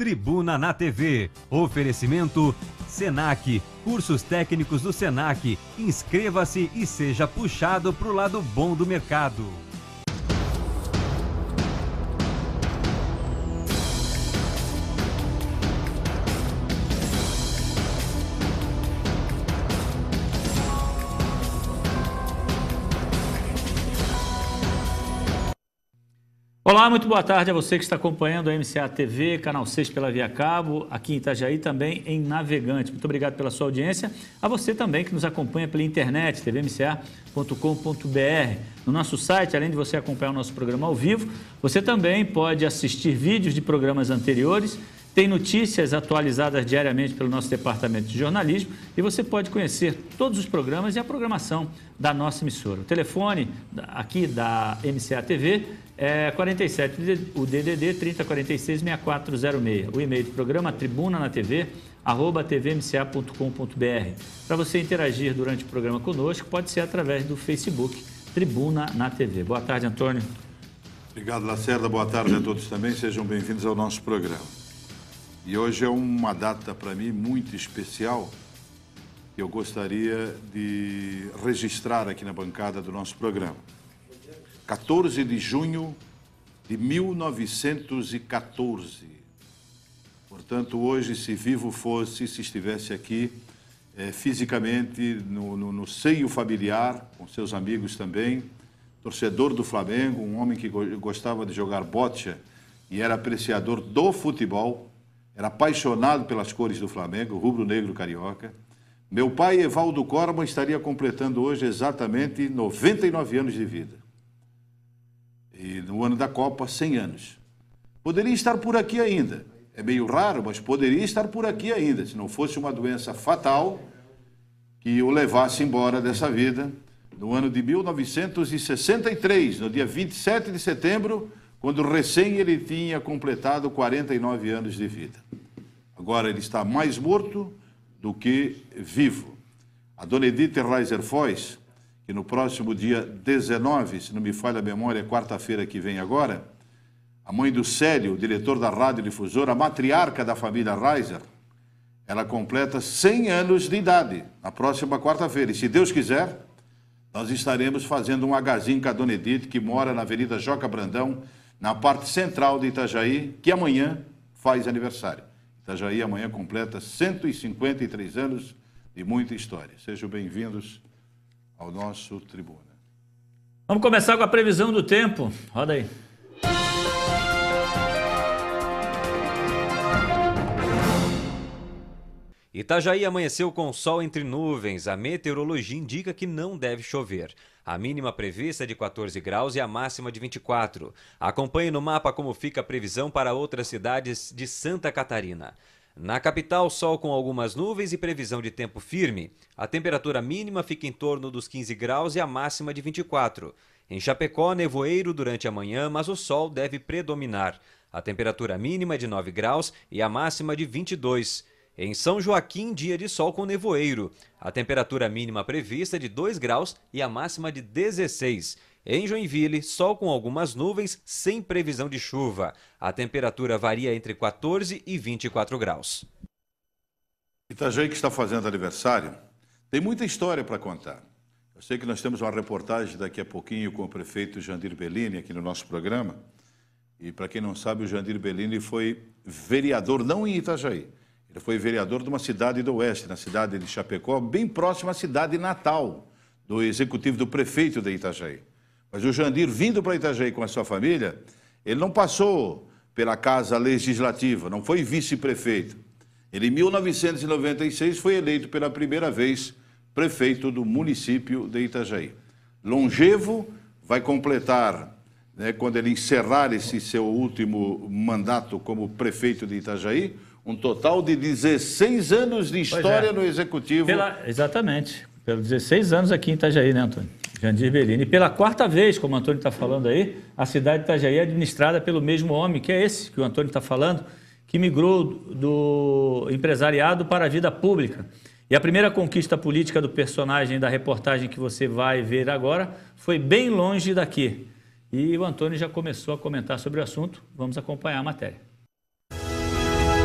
Tribuna na TV. Oferecimento Senac, cursos técnicos do Senac. Inscreva-se e seja puxado para o lado bom do mercado. Olá, muito boa tarde a você que está acompanhando a MCA TV, Canal 6 pela Via Cabo, aqui em Itajaí, também em Navegante. Muito obrigado pela sua audiência. A você também que nos acompanha pela internet, tvmca.com.br. No nosso site, além de você acompanhar o nosso programa ao vivo, você também pode assistir vídeos de programas anteriores, tem notícias atualizadas diariamente pelo nosso departamento de jornalismo e você pode conhecer todos os programas e a programação da nossa emissora. O telefone aqui da MCA TV é 47, o DDD 3046-6406. O e-mail do programa tribunanatv@tvmca.com.br. Para você interagir durante o programa conosco, pode ser através do Facebook Tribuna na TV. Boa tarde, Antônio. Obrigado, Lacerda. Boa tarde a todos também. Sejam bem-vindos ao nosso programa. E hoje é uma data para mim muito especial que eu gostaria de registrar aqui na bancada do nosso programa. 14 de junho de 1914. Portanto, hoje, se vivo fosse, se estivesse aqui fisicamente, no seio familiar, com seus amigos também, torcedor do Flamengo, um homem que gostava de jogar bocha e era apreciador do futebol, era apaixonado pelas cores do Flamengo, rubro-negro carioca. Meu pai, Evaldo Corman, estaria completando hoje exatamente 99 anos de vida. E no ano da Copa, 100 anos. Poderia estar por aqui ainda. É meio raro, mas poderia estar por aqui ainda, se não fosse uma doença fatal que o levasse embora dessa vida. No ano de 1963, no dia 27 de setembro, quando recém ele tinha completado 49 anos de vida. Agora ele está mais morto do que vivo. A dona Edith Reiser Foz, que no próximo dia 19, se não me falha a memória, quarta-feira que vem agora, a mãe do Célio, o diretor da radiodifusora, a matriarca da família Reiser, ela completa 100 anos de idade, na próxima quarta-feira. E se Deus quiser, nós estaremos fazendo um agazinho com a dona Edith, que mora na Avenida Joca Brandão, na parte central de Itajaí, que amanhã faz aniversário. Itajaí amanhã completa 153 anos de muita história. Sejam bem-vindos ao nosso Tribuna. Vamos começar com a previsão do tempo. Roda aí. Itajaí amanheceu com sol entre nuvens. A meteorologia indica que não deve chover. A mínima prevista é de 14 graus e a máxima de 24. Acompanhe no mapa como fica a previsão para outras cidades de Santa Catarina. Na capital, sol com algumas nuvens e previsão de tempo firme. A temperatura mínima fica em torno dos 15 graus e a máxima de 24. Em Chapecó, nevoeiro durante a manhã, mas o sol deve predominar. A temperatura mínima é de 9 graus e a máxima de 22. Em São Joaquim, dia de sol com nevoeiro. A temperatura mínima prevista é de 2 graus e a máxima de 16. Em Joinville, sol com algumas nuvens, sem previsão de chuva. A temperatura varia entre 14 e 24 graus. Itajaí, que está fazendo aniversário, tem muita história para contar. Eu sei que nós temos uma reportagem daqui a pouquinho com o prefeito Jandir Bellini aqui no nosso programa. E para quem não sabe, o Jandir Bellini foi vereador, não em Itajaí. Ele foi vereador de uma cidade do oeste, na cidade de Chapecó, bem próxima à cidade natal do executivo do prefeito de Itajaí. Mas o Jandir, vindo para Itajaí com a sua família, ele não passou pela Casa Legislativa, não foi vice-prefeito. Ele, em 1996, foi eleito pela primeira vez prefeito do município de Itajaí. Longevo, vai completar, quando ele encerrar esse seu último mandato como prefeito de Itajaí, um total de 16 anos de história no Executivo. Exatamente. Pelos 16 anos aqui em Itajaí, né, Antônio? Jandir Bellini. E pela quarta vez, como o Antônio está falando aí, a cidade de Itajaí é administrada pelo mesmo homem, que é esse que o Antônio está falando, que migrou do empresariado para a vida pública. E a primeira conquista política do personagem da reportagem que você vai ver agora foi bem longe daqui. E o Antônio já começou a comentar sobre o assunto. Vamos acompanhar a matéria.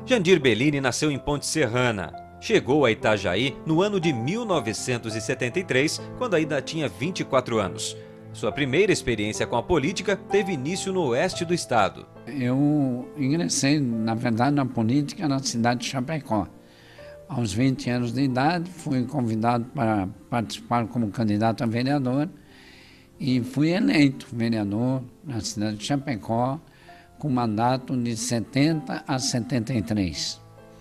Jandir Bellini nasceu em Ponte Serrana. Chegou a Itajaí no ano de 1973, quando ainda tinha 24 anos. Sua primeira experiência com a política teve início no oeste do estado. Eu ingressei, na verdade, na política na cidade de Chapecó. Aos 20 anos de idade, fui convidado para participar como candidato a vereador e fui eleito vereador na cidade de Chapecó com mandato de 70 a 73.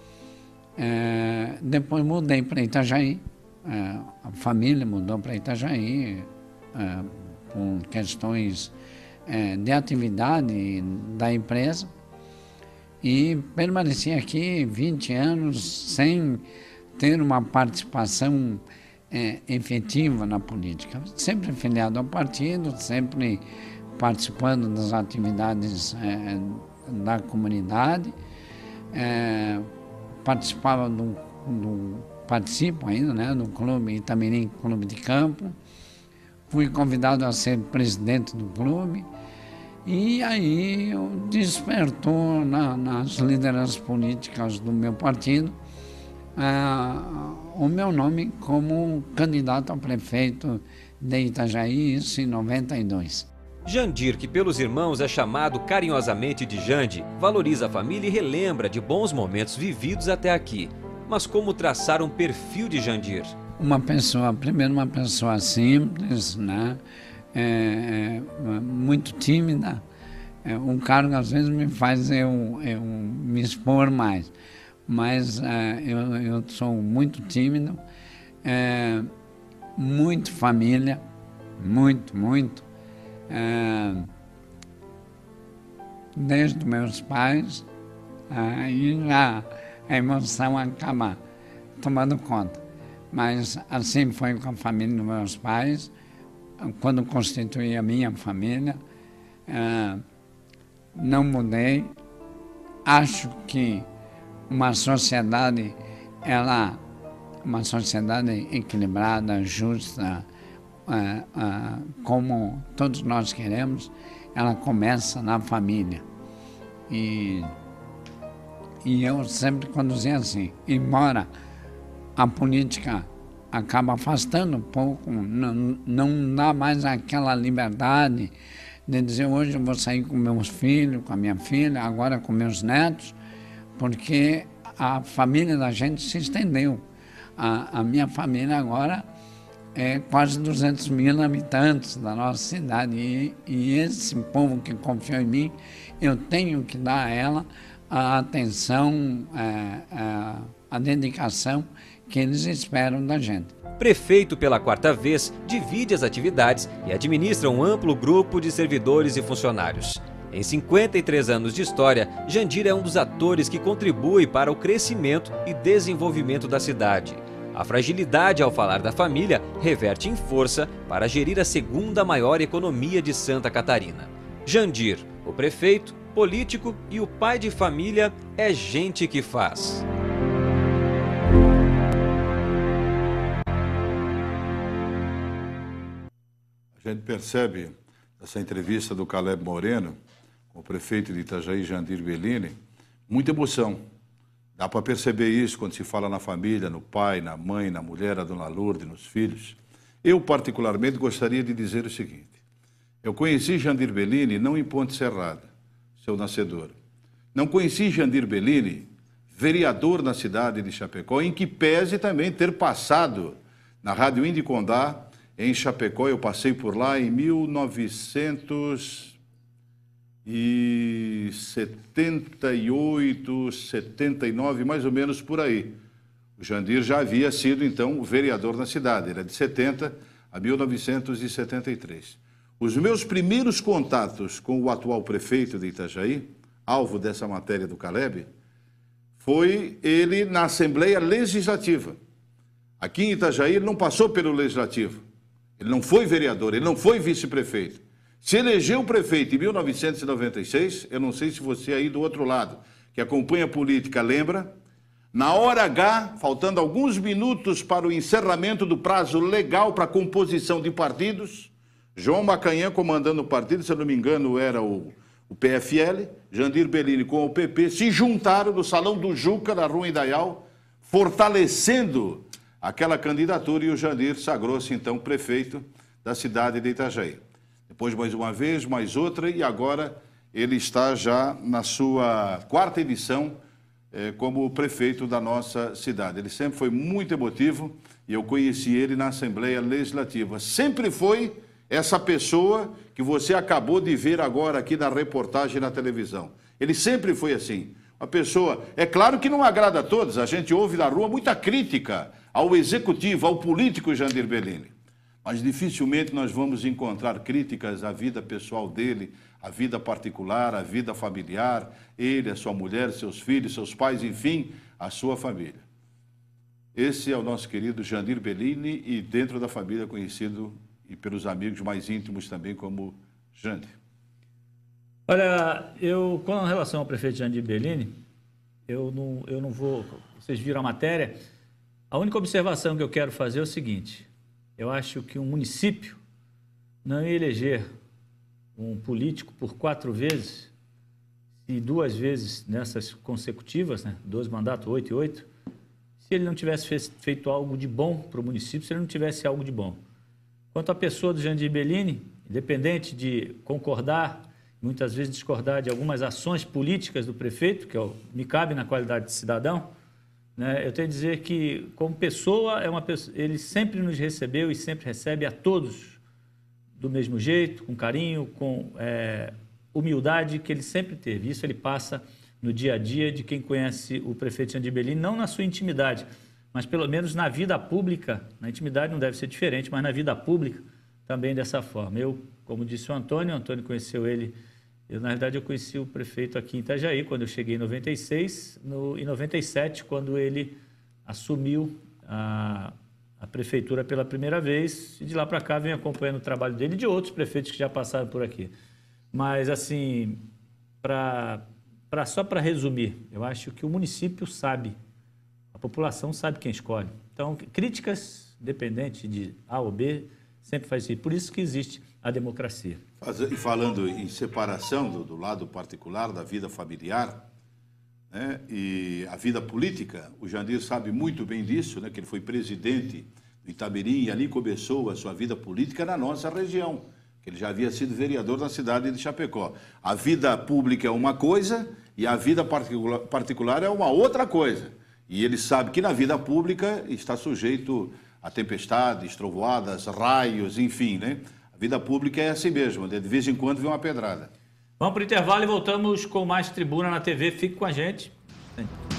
Depois mudei para Itajaí, a família mudou para Itajaí, por questões de atividade da empresa, e permaneci aqui 20 anos sem ter uma participação efetiva na política. Sempre filiado ao partido, sempre participando das atividades da comunidade, participo ainda, né, do clube Itamirim, clube de campo. Fui convidado a ser presidente do clube e aí despertou nas lideranças políticas do meu partido o meu nome como candidato a prefeito de Itajaí, isso em 92. Jandir, que pelos irmãos é chamado carinhosamente de Jandi, valoriza a família e relembra de bons momentos vividos até aqui. Mas como traçar um perfil de Jandir? Primeiro uma pessoa simples, né? Muito tímida. Um cargo às vezes me faz eu me expor mais, mas eu sou muito tímido, muito família, muito. Desde meus pais, aí já a emoção acaba tomando conta. Mas assim foi com a família dos meus pais, quando constituí a minha família, não mudei. Acho que uma sociedade equilibrada, justa, como todos nós queremos, ela começa na família. E eu sempre conduzi assim, embora a política acaba afastando um pouco, não dá mais aquela liberdade de dizer hoje eu vou sair com meus filhos, com a minha filha, agora com meus netos, porque a família da gente se estendeu. A minha família agora é quase 200 mil habitantes da nossa cidade e esse povo que confiou em mim, eu tenho que dar a ela a atenção, a dedicação que eles esperam da gente. Prefeito pela quarta vez, divide as atividades e administra um amplo grupo de servidores e funcionários. Em 53 anos de história, Jandir é um dos atores que contribui para o crescimento e desenvolvimento da cidade. A fragilidade ao falar da família reverte em força para gerir a segunda maior economia de Santa Catarina. Jandir, o prefeito, político e o pai de família, é gente que faz. A gente percebe nessa entrevista do Caleb Moreno, com o prefeito de Itajaí, Jandir Bellini, muita emoção. Dá para perceber isso quando se fala na família, no pai, na mãe, na mulher, a dona Lourdes, nos filhos. Eu, particularmente, gostaria de dizer o seguinte. Eu conheci Jandir Bellini não em Ponte Serrada, seu nascedor. Não conheci Jandir Bellini, vereador na cidade de Chapecó, em que pese também ter passado na Rádio Indicondá, em Chapecó. Eu passei por lá em 1978, 79, mais ou menos por aí. O Jandir já havia sido, então, o vereador na cidade. Era de 70 a 1973. Os meus primeiros contatos com o atual prefeito de Itajaí, alvo dessa matéria do Caleb, foi ele na Assembleia Legislativa. Aqui em Itajaí ele não passou pelo Legislativo. Ele não foi vereador, ele não foi vice-prefeito. Se elegeu prefeito em 1996, eu não sei se você aí do outro lado, que acompanha a política, lembra? Na hora H, faltando alguns minutos para o encerramento do prazo legal para a composição de partidos, João Macanhã comandando o partido, se eu não me engano, era o O PFL, Jandir Bellini com o PP, se juntaram no Salão do Juca, na Rua Indaial, fortalecendo aquela candidatura, e o Jandir sagrou-se, então, prefeito da cidade de Itajaí. Depois, mais uma vez, mais outra, e agora ele está já na sua 4ª edição como prefeito da nossa cidade. Ele sempre foi muito emotivo e eu conheci ele na Assembleia Legislativa. Sempre foi essa pessoa que você acabou de ver agora aqui na reportagem na televisão. Ele sempre foi assim. Uma pessoa, é claro que não agrada a todos, a gente ouve na rua muita crítica ao executivo, ao político Jandir Bellini. Mas dificilmente nós vamos encontrar críticas à vida pessoal dele, à vida particular, à vida familiar, ele, a sua mulher, seus filhos, seus pais, enfim, a sua família. Esse é o nosso querido Jandir Bellini e dentro da família conhecido e pelos amigos mais íntimos também como Jandir. Olha, com relação ao prefeito Jandir Bellini, eu não vou... Vocês viram a matéria? A única observação que eu quero fazer é o seguinte: eu acho que um município não ia eleger um político por 4 vezes e 2 vezes nessas consecutivas, né, 2 mandatos, 8 e 8, se ele não tivesse feito algo de bom para o município, se ele não tivesse algo de bom. Quanto à pessoa do Jandir Bellini, independente de concordar, muitas vezes discordar de algumas ações políticas do prefeito, que me cabe na qualidade de cidadão, né, eu tenho a dizer que, como pessoa, ele sempre nos recebeu e sempre recebe a todos do mesmo jeito, com carinho, com humildade que ele sempre teve. Isso ele passa no dia a dia de quem conhece o prefeito Jandir Bellini, não na sua intimidade, mas pelo menos na vida pública. Na intimidade não deve ser diferente, mas na vida pública também dessa forma. Eu, como disse o Antônio conheceu ele. Na verdade, eu conheci o prefeito aqui em Itajaí, quando eu cheguei em 96, em 97, quando ele assumiu a prefeitura pela primeira vez, e de lá para cá venho acompanhando o trabalho dele e de outros prefeitos que já passaram por aqui. Mas, assim, só para resumir, eu acho que o município sabe, a população sabe quem escolhe. Então, críticas, independente de A ou B, sempre faz isso. Por isso que existe a democracia. E falando em separação do lado particular, da vida familiar, né, e a vida política, o Jandir sabe muito bem disso, né, que ele foi presidente do Itamirim e ali começou a sua vida política na nossa região, que ele já havia sido vereador na cidade de Chapecó. A vida pública é uma coisa e a vida particular é uma outra coisa. E ele sabe que na vida pública está sujeito a tempestades, trovoadas, raios, enfim, né? A vida pública é assim mesmo, de vez em quando vem uma pedrada. Vamos para o intervalo e voltamos com mais Tribuna na TV. Fique com a gente.